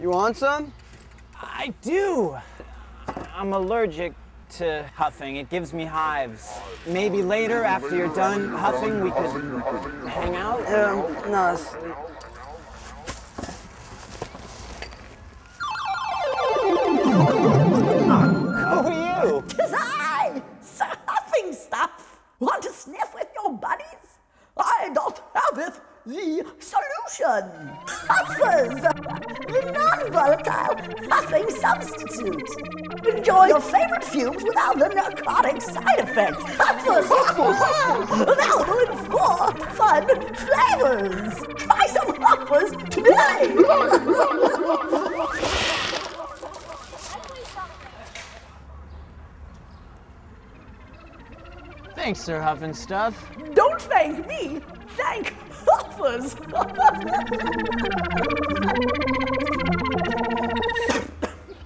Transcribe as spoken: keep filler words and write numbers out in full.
You want some? I do. I'm allergic to huffing. It gives me hives. Maybe later, after you're done huffing, we could hang out? Um, no. It's... Who are you? Tis I, Sir Huffing Stuff. Want to sniff with your buddies? I doth haveth the solution. Huffaz, the non-volatile huffing substitute. Enjoy your favorite fumes without the narcotic side effects. Huffaz, available in four fun flavors. Try some Huffaz today. Thanks, Sir Huffing Stuff. Don't thank me, thank Huffaz.